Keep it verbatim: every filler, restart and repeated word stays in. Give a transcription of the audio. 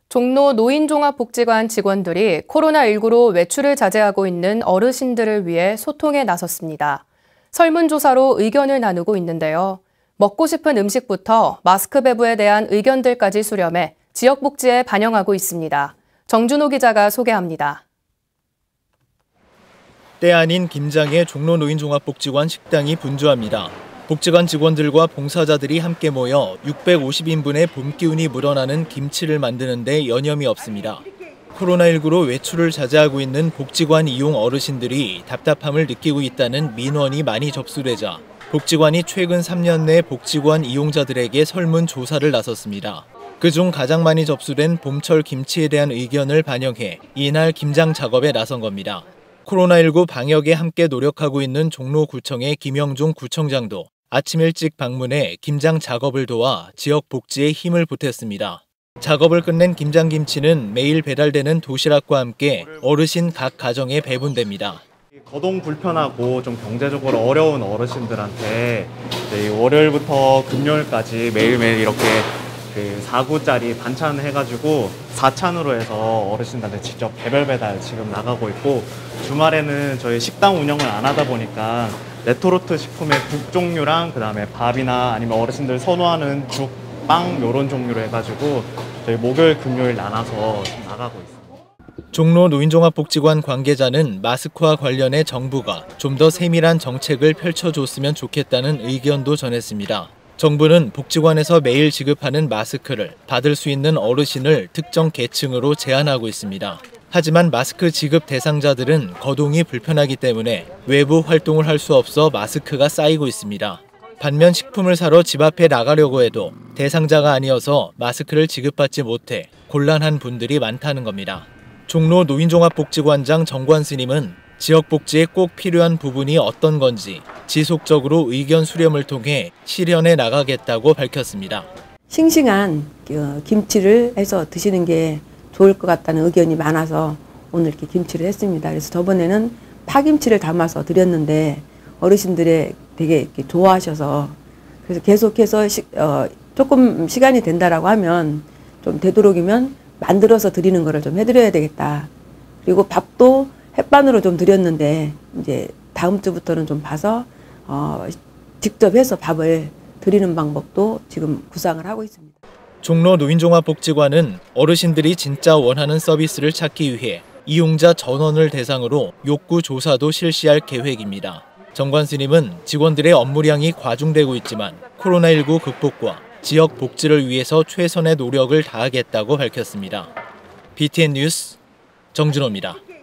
종로 노인종합복지관 직원들이 코로나십구로 외출을 자제하고 있는 어르신들을 위해 소통에 나섰습니다. 설문조사로 의견을 나누고 있는데요. 먹고 싶은 음식부터 마스크 배부에 대한 의견들까지 수렴해 지역 복지에 반영하고 있습니다. 정준호 기자가 소개합니다. 때 아닌 김장에 종로 노인종합복지관 식당이 분주합니다. 복지관 직원들과 봉사자들이 함께 모여 육백오십 인분의 봄 기운이 묻어나는 김치를 만드는 데 여념이 없습니다. 코로나십구로 외출을 자제하고 있는 복지관 이용 어르신들이 답답함을 느끼고 있다는 민원이 많이 접수되자 복지관이 최근 삼 년 내 복지관 이용자들에게 설문조사를 나섰습니다. 그중 가장 많이 접수된 봄철 김치에 대한 의견을 반영해 이날 김장 작업에 나선 겁니다. 코로나십구 방역에 함께 노력하고 있는 종로구청의 김영종 구청장도 아침 일찍 방문해 김장 작업을 도와 지역 복지에 힘을 보탰습니다. 작업을 끝낸 김장김치는 매일 배달되는 도시락과 함께 어르신 각 가정에 배분됩니다. 거동 불편하고 좀 경제적으로 어려운 어르신들한테 월요일부터 금요일까지 매일매일 이렇게 그 사 구짜리 반찬 해가지고 사 찬으로 해서 어르신들한테 직접 개별 배달 지금 나가고 있고, 주말에는 저희 식당 운영을 안 하다 보니까 레토르트 식품의 국 종류랑 그 다음에 밥이나 아니면 어르신들 선호하는 죽, 빵 이런 종류로 해가지고 저희 목요일, 금요일 나눠서 나가고 있습니다. 종로 노인종합복지관 관계자는 마스크와 관련해 정부가 좀 더 세밀한 정책을 펼쳐줬으면 좋겠다는 의견도 전했습니다. 정부는 복지관에서 매일 지급하는 마스크를 받을 수 있는 어르신을 특정 계층으로 제한하고 있습니다. 하지만 마스크 지급 대상자들은 거동이 불편하기 때문에 외부 활동을 할 수 없어 마스크가 쌓이고 있습니다. 반면 식품을 사러 집 앞에 나가려고 해도 대상자가 아니어서 마스크를 지급받지 못해 곤란한 분들이 많다는 겁니다. 종로 노인종합복지관장 정관 스님은 지역 복지에 꼭 필요한 부분이 어떤 건지 지속적으로 의견 수렴을 통해 실현해 나가겠다고 밝혔습니다. 싱싱한 김치를 해서 드시는 게 좋을 것 같다는 의견이 많아서 오늘 이렇게 김치를 했습니다. 그래서 저번에는 파김치를 담아서 드렸는데 어르신들이 되게 이렇게 좋아하셔서, 그래서 계속해서 시, 어, 조금 시간이 된다라고 하면 좀 되도록이면 만들어서 드리는 거를 좀 해드려야 되겠다. 그리고 밥도 햇반으로 좀 드렸는데 이제 다음 주부터는 좀 봐서 어, 직접 해서 밥을 드리는 방법도 지금 구상을 하고 있습니다. 종로 노인종합복지관은 어르신들이 진짜 원하는 서비스를 찾기 위해 이용자 전원을 대상으로 욕구 조사도 실시할 계획입니다. 정관 스님은 직원들의 업무량이 과중되고 있지만 코로나십구 극복과 지역 복지를 위해서 최선의 노력을 다하겠다고 밝혔습니다. 비티엔 뉴스 정준호입니다.